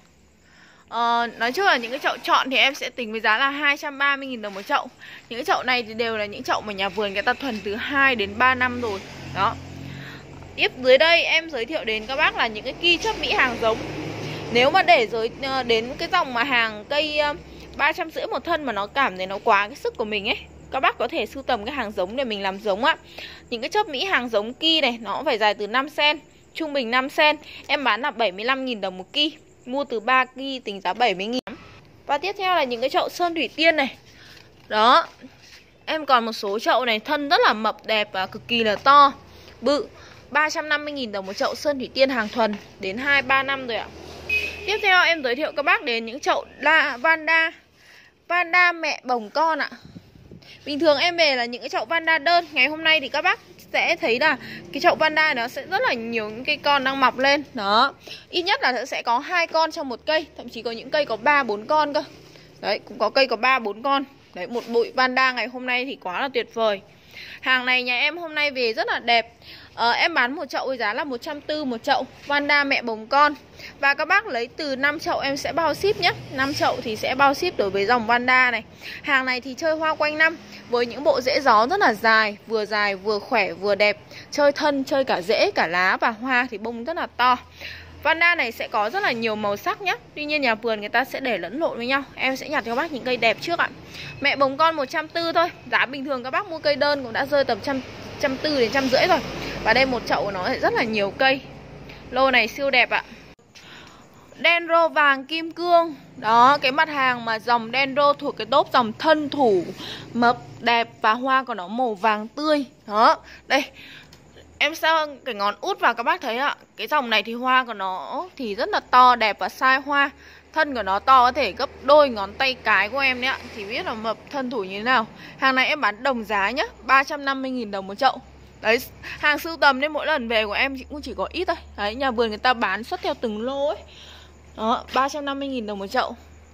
Ờ, nói chung là những cái chậu chọn thì em sẽ tính với giá là hai trăm ba mươi nghìn đồng một chậu. Những cái chậu này thì đều là những chậu mà nhà vườn người ta thuần từ hai đến ba năm rồi. Đó. Tiếp dưới đây em giới thiệu đến các bác là những cái ki chớp Mỹ hàng giống. Nếu mà để giới đến cái dòng mà hàng cây ba trăm rưỡi một thân mà nó cảm thấy nó quá cái sức của mình ấy, các bác có thể sưu tầm cái hàng giống để mình làm giống ạ. Những cái chớp Mỹ hàng giống ki này nó cũng phải dài từ năm xen, trung bình năm xen. Em bán là bảy mươi lăm nghìn đồng một ki. Mua từ ba ki tính giá bảy mươi nghìn. Và tiếp theo là những cái chậu sơn thủy tiên này. Đó. Em còn một số chậu này thân rất là mập đẹp và cực kỳ là to, bự. Ba trăm năm mươi nghìn đồng một chậu sơn thủy tiên hàng thuần. Đến hai ba năm rồi ạ. Tiếp theo em giới thiệu các bác đến những chậu la, Vanda Vanda mẹ bồng con ạ. Bình thường em về là những cái chậu Vanda đơn. Ngày hôm nay thì các bác sẽ thấy là cái chậu Vanda nó sẽ rất là nhiều những cây con đang mọc lên. Đó. Ít nhất là sẽ có hai con trong một cây. Thậm chí có những cây có ba bốn con cơ. Đấy, cũng có cây có ba bốn con. Đấy, một bụi Vanda ngày hôm nay thì quá là tuyệt vời. Hàng này nhà em hôm nay về rất là đẹp. ờ, Em bán một chậu với giá là một trăm tư mươi một chậu Vanda mẹ bồng con. Và các bác lấy từ năm chậu em sẽ bao ship nhé. năm chậu thì sẽ bao ship đối với dòng Vanda này. Hàng này thì chơi hoa quanh năm, với những bộ rễ gió rất là dài. Vừa dài vừa khỏe vừa đẹp. Chơi thân, chơi cả rễ, cả lá và hoa thì bông rất là to. Vanda này sẽ có rất là nhiều màu sắc nhé. Tuy nhiên nhà vườn người ta sẽ để lẫn lộn với nhau. Em sẽ nhặt cho các bác những cây đẹp trước ạ. Mẹ bồng con một trăm tư mươi thôi. Giá bình thường các bác mua cây đơn cũng đã rơi tầm trăm, trăm tư đến trăm rưỡi rồi. Và đây một chậu của nó rất là nhiều cây. Lô này siêu đẹp ạ. Dendro vàng kim cương. Đó, cái mặt hàng mà dòng Dendro thuộc cái tốp dòng thân thủ, mập, đẹp và hoa của nó màu vàng tươi. Đó, đây. Em sao cái ngón út vào các bác thấy ạ. Cái dòng này thì hoa của nó thì rất là to, đẹp và size hoa. Thân của nó to có thể gấp đôi ngón tay cái của em đấy ạ. Thì biết là mập thân thủ như thế nào. Hàng này em bán đồng giá nhá, ba trăm năm mươi nghìn đồng một chậu. Đấy, hàng sưu tầm nên mỗi lần về của em cũng chỉ có ít thôi. Đấy, nhà vườn người ta bán xuất theo từng lô ấy. Đó, ba trăm năm mươi nghìn đồng một chậu.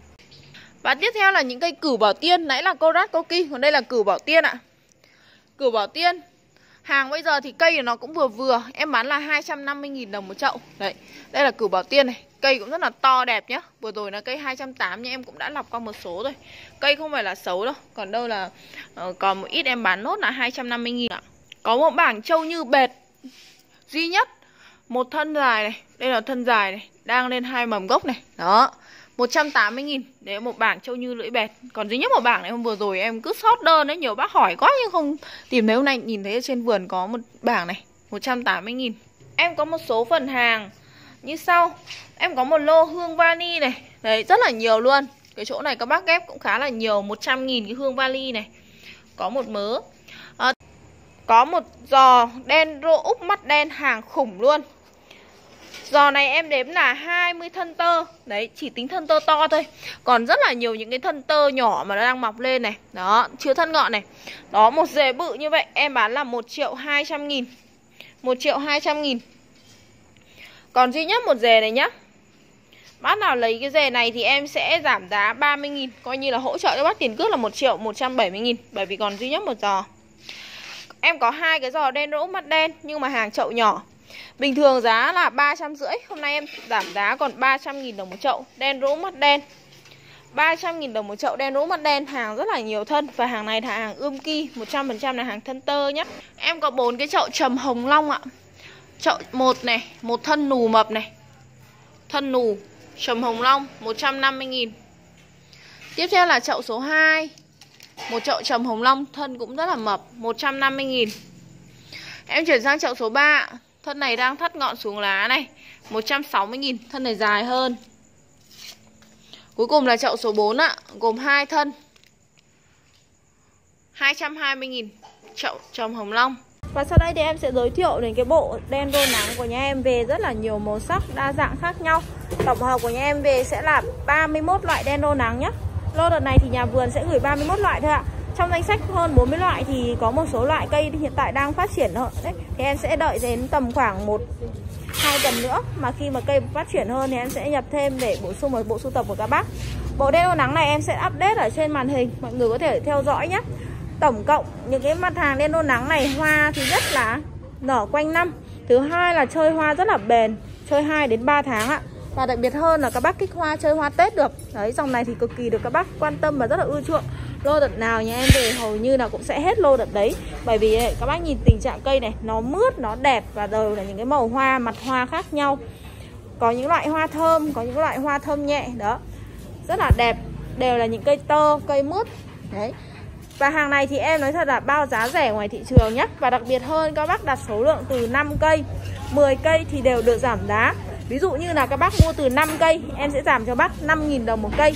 Và tiếp theo là những cây cửu bảo tiên. Nãy là Korat Koki, còn đây là cửu bảo tiên ạ. Cửu bảo tiên hàng bây giờ thì cây của nó cũng vừa vừa. Em bán là hai trăm năm mươi nghìn đồng một chậu. Đấy, đây là cửu bảo tiên này. Cây cũng rất là to đẹp nhá. Vừa rồi là cây hai trăm tám mươi nhưng em cũng đã lọc qua một số rồi. Cây không phải là xấu đâu. Còn đâu là uh, còn một ít em bán nốt là hai trăm năm mươi nghìn ạ. Có một bảng trâu như bệt duy nhất. Một thân dài này. Đây là thân dài này. Đang lên hai mầm gốc này. Đó, một trăm tám mươi nghìn. Đấy, một bảng trâu như lưỡi bẹt. Còn duy nhất một bảng này hôm vừa rồi em cứ sót đơn đấy. Nhiều bác hỏi quá nhưng không tìm thấy. Hôm nay nhìn thấy ở trên vườn có một bảng này, một trăm tám mươi nghìn. Em có một số phần hàng như sau. Em có một lô hương vani này. Đấy, rất là nhiều luôn. Cái chỗ này các bác ghép cũng khá là nhiều. Một trăm nghìn cái hương vani này. Có một mớ à, có một giò Dendro Úc mắt đen hàng khủng luôn. Giò này em đếm là hai mươi thân tơ. Đấy, chỉ tính thân tơ to thôi. Còn rất là nhiều những cái thân tơ nhỏ mà nó đang mọc lên này. Đó, chưa thân ngọn này. Đó, một rễ bự như vậy em bán là một triệu hai trăm nghìn. một triệu hai trăm nghìn. Còn duy nhất một rễ này nhá. Bác nào lấy cái rễ này thì em sẽ giảm giá ba mươi nghìn. Coi như là hỗ trợ cho bác tiền cước là một triệu một trăm bảy mươi nghìn. Bởi vì còn duy nhất một giò. Em có hai cái giò Dendro mắt đen nhưng mà hàng chậu nhỏ. Bình thường giá là ba trăm rưỡi. Hôm nay em giảm giá còn ba trăm nghìn đồng một chậu Dendro mắt đen. ba trăm nghìn đồng một chậu Dendro mắt đen. Hàng rất là nhiều thân. Và hàng này là hàng ươm ki, một trăm phần trăm là hàng thân tơ nhé. Em có bốn cái chậu trầm hồng long ạ. Chậu một này, một thân nù mập này. Thân nù, trầm hồng long, một trăm năm mươi nghìn. Tiếp theo là chậu số hai. Một chậu trầm hồng long, thân cũng rất là mập, một trăm năm mươi nghìn. Em chuyển sang chậu số ba. Thân này đang thắt ngọn xuống lá này, một trăm sáu mươi nghìn, thân này dài hơn. Cuối cùng là chậu số bốn ạ, gồm hai thân, hai trăm hai mươi nghìn, chậu trồng hồng long. Và sau đây thì em sẽ giới thiệu đến cái bộ Dendro nắng của nhà em về rất là nhiều màu sắc đa dạng khác nhau. Tổng hợp của nhà em về sẽ là ba mươi mốt loại Dendro nắng nhé. Lô đợt này thì nhà vườn sẽ gửi ba mươi mốt loại thôi ạ. Trong danh sách hơn bốn mươi loại thì có một số loại cây hiện tại đang phát triển hơn đấy. Thì em sẽ đợi đến tầm khoảng một hai tuần nữa, mà khi mà cây phát triển hơn thì em sẽ nhập thêm để bổ sung vào bộ sưu tập của các bác. Bộ Dendro nắng này em sẽ update ở trên màn hình, mọi người có thể theo dõi nhé. Tổng cộng những cái mặt hàng Dendro nắng này, hoa thứ nhất là nở quanh năm, thứ hai là chơi hoa rất là bền, chơi hai đến ba tháng ạ. Và đặc biệt hơn là các bác kích hoa chơi hoa Tết được. Đấy, dòng này thì cực kỳ được các bác quan tâm và rất là ưa chuộng. Lô đợt nào nhà em về hầu như là cũng sẽ hết lô đợt đấy. Bởi vì các bác nhìn tình trạng cây này, nó mướt, nó đẹp và đều là những cái màu hoa, mặt hoa khác nhau. Có những loại hoa thơm, có những loại hoa thơm nhẹ, đó, rất là đẹp. Đều là những cây tơ, cây mướt. Đấy. Và hàng này thì em nói thật là bao giá rẻ ngoài thị trường nhé. Và đặc biệt hơn các bác đặt số lượng từ năm cây, mười cây thì đều được giảm giá. Ví dụ như là các bác mua từ năm cây, em sẽ giảm cho bác năm nghìn đồng một cây.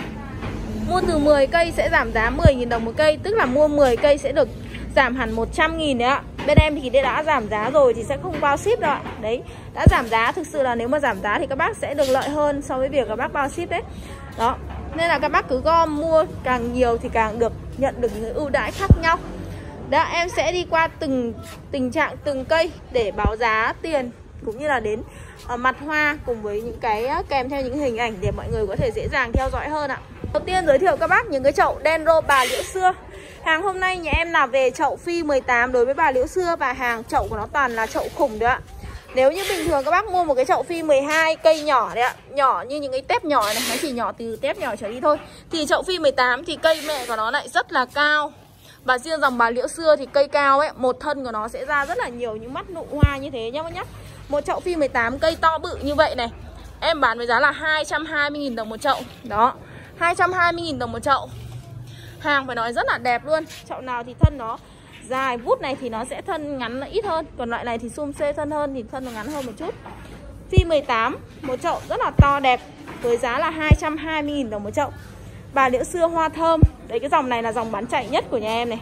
Mua từ mười cây sẽ giảm giá mười nghìn đồng một cây. Tức là mua mười cây sẽ được giảm hẳn một trăm nghìn đấy ạ. Bên em thì đã giảm giá rồi thì sẽ không bao ship đâu ạ. Đấy, đã giảm giá, thực sự là nếu mà giảm giá thì các bác sẽ được lợi hơn so với việc các bác bao ship đấy. Đó, nên là các bác cứ gom mua càng nhiều thì càng được nhận được những ưu đãi khác nhau. Đó, em sẽ đi qua từng tình trạng từng cây để báo giá tiền cũng như là đến uh, mặt hoa cùng với những cái uh, kèm theo những hình ảnh để mọi người có thể dễ dàng theo dõi hơn ạ. Đầu tiên giới thiệu các bác những cái chậu Dendro bà liễu xưa. Hàng hôm nay nhà em là về chậu phi mười tám đối với bà liễu xưa, và hàng chậu của nó toàn là chậu khủng đấy ạ. Nếu như bình thường các bác mua một cái chậu phi mười hai cây nhỏ đấy ạ, nhỏ như những cái tép nhỏ này, nó chỉ nhỏ từ tép nhỏ trở đi thôi, thì chậu phi mười tám thì cây mẹ của nó lại rất là cao. Và riêng dòng bà liễu xưa thì cây cao ấy, một thân của nó sẽ ra rất là nhiều những mắt nụ hoa như thế nhá bác nhá. Một chậu phi mười tám cây to bự như vậy này, em bán với giá là hai trăm hai mươi nghìn đồng một chậu. Đó, hai trăm hai mươi nghìn đồng một chậu. Hàng phải nói rất là đẹp luôn. Chậu nào thì thân nó dài vút này thì nó sẽ thân ngắn ít hơn, còn loại này thì sum xê thân hơn thì thân nó ngắn hơn một chút. Phi mười tám, một chậu rất là to đẹp với giá là hai trăm hai mươi nghìn đồng một chậu. Bà liễu xưa hoa thơm. Đấy, cái dòng này là dòng bán chạy nhất của nhà em này.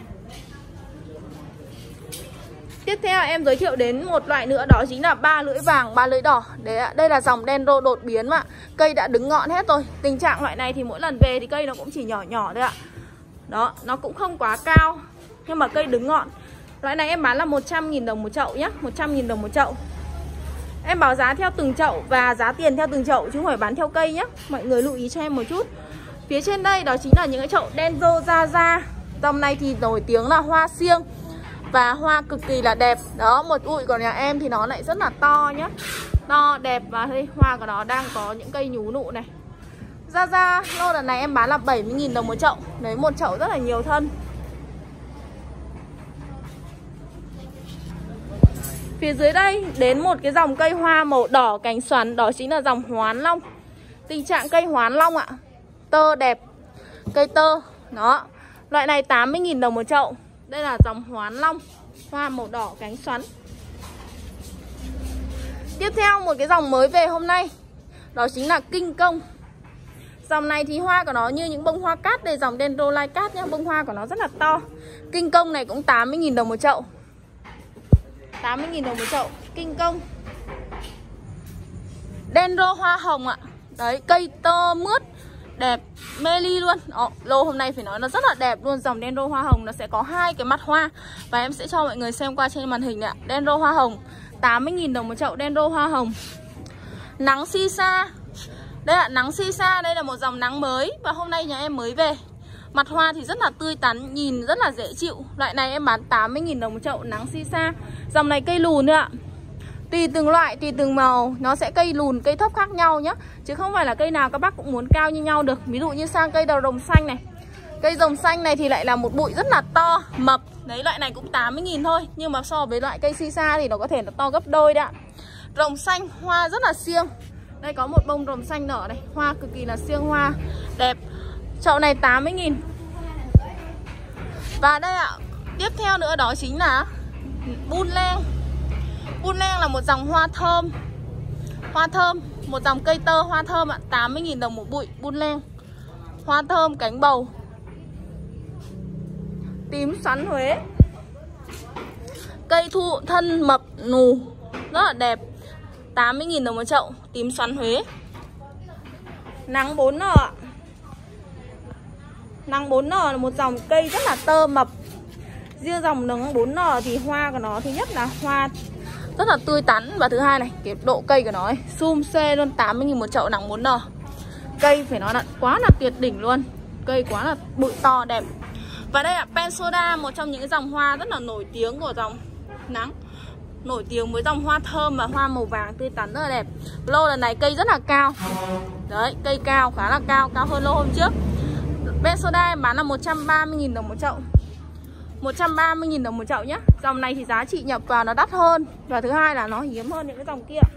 Tiếp theo em giới thiệu đến một loại nữa, đó chính là ba lưỡi vàng, ba lưỡi đỏ. Đấy, đây là dòng Dendro đột biến mà cây đã đứng ngọn hết rồi. Tình trạng loại này thì mỗi lần về thì cây nó cũng chỉ nhỏ nhỏ thôi ạ. Đó, nó cũng không quá cao, nhưng mà cây đứng ngọn. Loại này em bán là một trăm nghìn đồng một chậu nhé, một trăm nghìn đồng một chậu. Em báo giá theo từng chậu và giá tiền theo từng chậu chứ không phải bán theo cây nhé. Mọi người lưu ý cho em một chút. Phía trên đây đó chính là những cái chậu Dendro ra ra. Dòng này thì nổi tiếng là hoa siêng và hoa cực kỳ là đẹp. Đó, một bụi của nhà em thì nó lại rất là to nhá, to đẹp. Và đây, hoa của nó đang có những cây nhú nụ này. Ra ra, lô lần này em bán là bảy mươi nghìn đồng một chậu. Đấy, một chậu rất là nhiều thân. Phía dưới đây đến một cái dòng cây hoa màu đỏ cánh xoắn, đó chính là dòng Hoán Long. Tình trạng cây Hoán Long ạ, tơ đẹp, cây tơ. Đó, loại này tám mươi nghìn đồng một chậu. Đây là dòng Hoán Long, hoa màu đỏ cánh xoắn. Tiếp theo một cái dòng mới về hôm nay, đó chính là Kinh Công. Dòng này thì hoa của nó như những bông hoa cát. Đây dòng Dendro lai cát nhá, bông hoa của nó rất là to. Kinh Công này cũng tám mươi nghìn đồng một chậu, tám mươi nghìn đồng một chậu. Kinh Công Dendro hoa hồng ạ. Đấy, cây tơ mướt đẹp mê ly luôn. Đó, lô hôm nay phải nói nó rất là đẹp luôn. Dòng Dendro hoa hồng nó sẽ có hai cái mặt hoa và em sẽ cho mọi người xem qua trên màn hình ạ. Dendro hoa hồng tám mươi nghìn đồng một chậu. Dendro hoa hồng. Nắng si sa. Đây ạ, nắng si sa, đây là một dòng nắng mới và hôm nay nhà em mới về. Mặt hoa thì rất là tươi tắn, nhìn rất là dễ chịu. Loại này em bán tám mươi nghìn đồng một chậu, nắng si sa. Dòng này cây lùn nữa ạ. Tùy từng loại, tùy từng màu, nó sẽ cây lùn, cây thấp khác nhau nhá. Chứ không phải là cây nào các bác cũng muốn cao như nhau được. Ví dụ như sang cây đầu rồng xanh này. Cây rồng xanh này thì lại là một bụi rất là to, mập. Đấy, loại này cũng tám mươi nghìn thôi. Nhưng mà so với loại cây si sa thì nó có thể nó to gấp đôi đấy ạ. Rồng xanh, hoa rất là siêng. Đây có một bông rồng xanh nở này, hoa cực kỳ là siêng hoa, đẹp. Chậu này tám mươi nghìn. Và đây ạ, tiếp theo nữa đó chính là Bun Leng. Bun Leng là một dòng hoa thơm, Hoa thơm, một dòng cây tơ hoa thơm ạ, tám mươi nghìn đồng một bụi, bun len. Hoa thơm cánh bầu. Tím xoắn Huế. Cây thụ thân mập nù, rất là đẹp, tám mươi nghìn đồng một chậu, tím xoắn Huế. Nắng bốn N ạ. Nắng bốn N là một dòng cây rất là tơ mập. Riêng dòng nắng bốn N thì hoa của nó thứ nhất là hoa rất là tươi tắn, và thứ hai này, cái độ cây của nó ấy, sum xê luôn, tám mươi nghìn một chậu nắng bốn N. Cây phải nói là quá là tuyệt đỉnh luôn. Cây quá là bụi to đẹp. Và đây là Pensoda, một trong những cái dòng hoa rất là nổi tiếng của dòng nắng. Nổi tiếng với dòng hoa thơm và hoa màu vàng tươi tắn rất là đẹp. Lô lần này cây rất là cao. Đấy, cây cao, khá là cao, cao hơn lô hôm trước. Pensoda em bán là một trăm ba mươi nghìn đồng một chậu. một trăm ba mươi nghìn đồng một chậu nhé. Dòng này thì giá trị nhập vào nó đắt hơn, và thứ hai là nó hiếm hơn những cái dòng kia.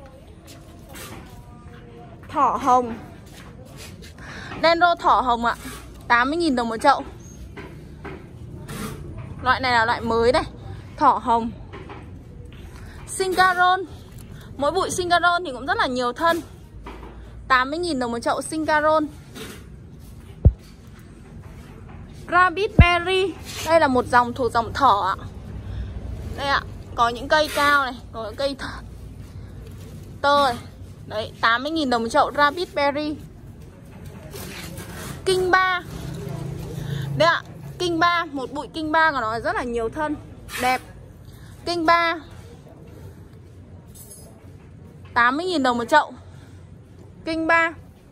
Thỏ hồng. Dendro thỏ hồng ạ, tám mươi nghìn đồng một chậu. Loại này là loại mới này. Thỏ hồng. Sincaron. Mỗi bụi Sincaron thì cũng rất là nhiều thân, tám mươi nghìn đồng một chậu Sincaron. Rabbit Berry. Đây là một dòng thuộc dòng thỏ ạ. Đây ạ, có những cây cao này, có những cây tơ này. Đấy, tám mươi nghìn đồng một chậu Rabbit Berry. Kinh ba. Đây ạ, Kinh ba, một bụi Kinh ba của nó rất là nhiều thân, đẹp. Kinh ba tám mươi nghìn đồng một chậu. Kinh ba.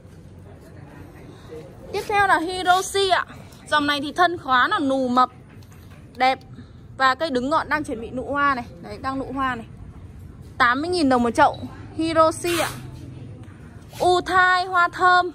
Tiếp theo là Hiroshi ạ. Dòng này thì thân khá là nù mập, đẹp, và cây đứng ngọn đang chuẩn bị nụ hoa này. Đấy, đang nụ hoa này, tám mươi nghìn đồng một chậu Hiroshi ạ. Uthai hoa thơm,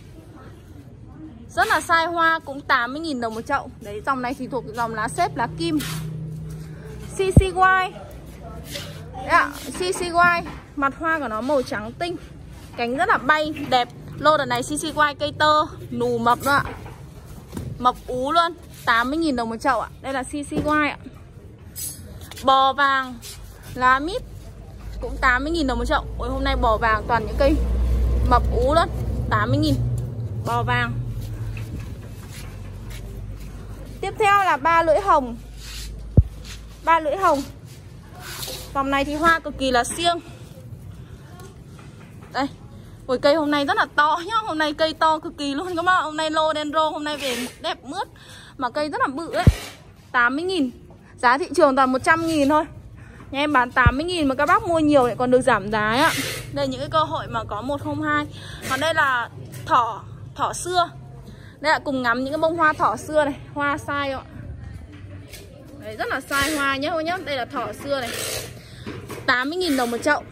rất là sai hoa, cũng tám mươi nghìn đồng một chậu. Đấy, dòng này thì thuộc dòng lá xếp lá kim. xê xê i. Đấy ạ, xê xê i, mặt hoa của nó màu trắng tinh, cánh rất là bay, đẹp. Lô đợt này xê xê i cây tơ, nù mập nữa ạ, mập ú luôn, tám mươi nghìn đồng một chậu ạ. Đây là xê xê i ạ. Bò vàng lá mít cũng tám mươi nghìn đồng một chậu. Ôi, hôm nay bò vàng toàn những cây mập ú luôn, tám mươi nghìn. Bò vàng. Tiếp theo là ba lưỡi hồng. Ba lưỡi hồng. Dòng này thì hoa cực kỳ là siêng. Đây, ôi cây hôm nay rất là to nhá. Hôm nay cây to cực kỳ luôn các bạn. Hôm nay lô Dendro hôm nay về đẹp mướt, mà cây rất là bự đấy, tám mươi nghìn. Giá thị trường toàn một trăm nghìn thôi. Nhà em bán tám mươi nghìn mà các bác mua nhiều lại còn được giảm giá ạ. Đây những cái cơ hội mà có một không hai. Còn đây là thỏ, thỏ xưa. Đây là cùng ngắm những cái bông hoa thỏ xưa này. Hoa sai ạ. Đấy, rất là sai hoa nhá nhá. Đây là thỏ xưa này, tám mươi nghìn đồng một chậu.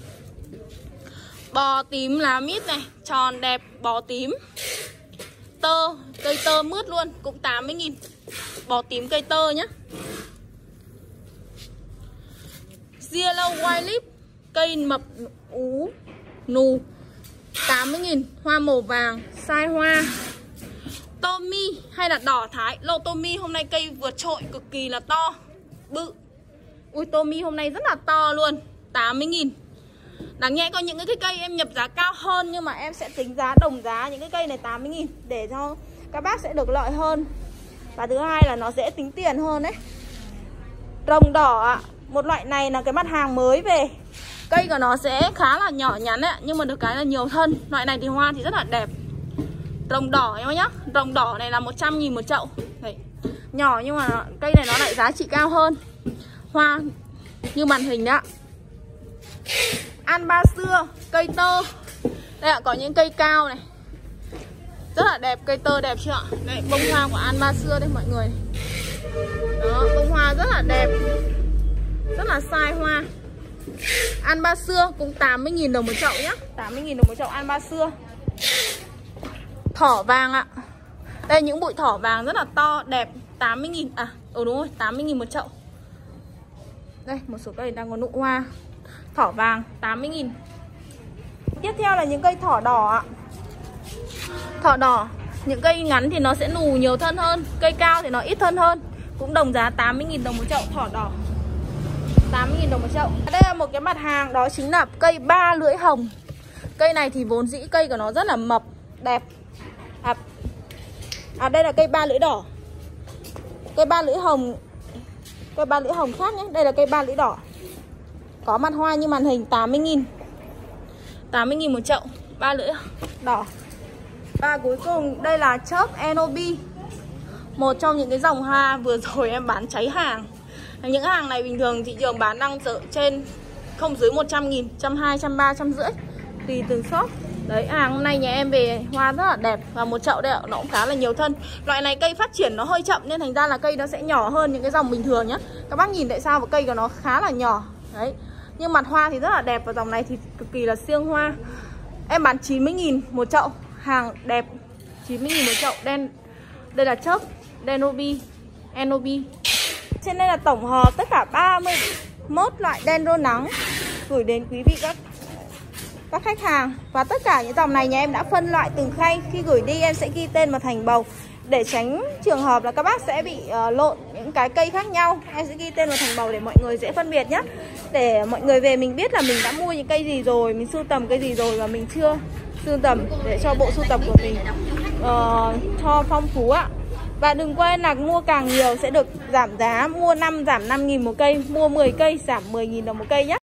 Bò tím lá mít này, tròn đẹp, bò tím. Tơ, cây tơ mướt luôn, cũng tám mươi nghìn. Bò tím cây tơ nhá. Yellow white lip, cây mập ú nù, tám mươi nghìn. Hoa màu vàng, sai hoa. Tommy hay là đỏ Thái. Lô Tommy hôm nay cây vượt trội, cực kỳ là to, bự. Ui, Tommy hôm nay rất là to luôn, tám mươi nghìn. Đáng nhẽ có những cái cây em nhập giá cao hơn, nhưng mà em sẽ tính giá đồng giá những cái cây này tám mươi nghìn để cho các bác sẽ được lợi hơn. Và thứ hai là nó dễ tính tiền hơn đấy. Rồng đỏ ạ. Một loại này là cái mặt hàng mới về. Cây của nó sẽ khá là nhỏ nhắn ấy, nhưng mà được cái là nhiều thân. Loại này thì hoa thì rất là đẹp. Rồng đỏ em nhá. Rồng đỏ này là một trăm nghìn một chậu. Đấy. Nhỏ nhưng mà cây này nó lại giá trị cao hơn. Hoa như màn hình đó. An ba xưa, cây tơ. Đây ạ, có những cây cao này, rất là đẹp, cây tơ đẹp chưa ạ? Đây, bông hoa của An ba xưa đây mọi người. Đó, bông hoa rất là đẹp, rất là sai hoa. An ba xưa cũng tám mươi nghìn đồng một chậu nhá. tám mươi nghìn đồng một chậu An ba xưa. Thỏ vàng ạ. Đây những bụi thỏ vàng rất là to, đẹp, tám mươi nghìn. À, ừ đúng rồi, tám mươi nghìn một chậu. Đây, một số cây đang có nụ hoa. Thỏ vàng, tám mươi nghìn. Tiếp theo là những cây thỏ đỏ ạ. Thỏ đỏ, những cây ngắn thì nó sẽ nù nhiều thân hơn, cây cao thì nó ít thân hơn. Cũng đồng giá tám mươi nghìn đồng một chậu thỏ đỏ. tám mươi nghìn đồng một chậu. Đây là một cái mặt hàng, đó chính là cây ba lưỡi hồng. Cây này thì vốn dĩ cây của nó rất là mập, đẹp. À, à đây là cây ba lưỡi đỏ. Cây ba lưỡi hồng. Cây ba lưỡi hồng khác nhé. Đây là cây ba lưỡi đỏ. Có mặt hoa như màn hình, tám mươi nghìn. tám mươi nghìn một chậu. Ba lưỡi đỏ. Và cuối cùng đây là chớp Enobi. Một trong những cái dòng hoa vừa rồi em bán cháy hàng. Những hàng này bình thường thị trường bán đang trên không dưới một trăm nghìn, một trăm hai mươi, một trăm ba mươi, một trăm rưỡi tùy từng shop. Đấy, hàng hôm nay nhà em về hoa rất là đẹp. Và một chậu đây ạ, nó cũng khá là nhiều thân. Loại này cây phát triển nó hơi chậm nên thành ra là cây nó sẽ nhỏ hơn những cái dòng bình thường nhá. Các bác nhìn tại sao cây của nó khá là nhỏ. Đấy, nhưng mặt hoa thì rất là đẹp. Và dòng này thì cực kỳ là siêng hoa. Em bán chín mươi nghìn một chậu. Hàng đẹp, chín mươi nghìn một chậu. Đen. Đây là chớp Enobi. Enobi. Trên đây là tổng hợp tất cả ba mươi mốt loại dendro nắng gửi đến quý vị các các khách hàng. Và tất cả những dòng này nhà em đã phân loại từng khay. Khi gửi đi em sẽ ghi tên vào thành bầu để tránh trường hợp là các bác sẽ bị uh, lộn những cái cây khác nhau. Em sẽ ghi tên vào thành bầu để mọi người dễ phân biệt nhé. Để mọi người về mình biết là mình đã mua những cây gì rồi, mình sưu tầm cây gì rồi và mình chưa sưu tầm, để cho bộ sưu tập của mình uh, cho phong phú ạ. Và đừng quên là mua càng nhiều sẽ được giảm giá. Mua năm giảm năm nghìn một cây, mua mười cây giảm mười nghìn đồng một cây nhé.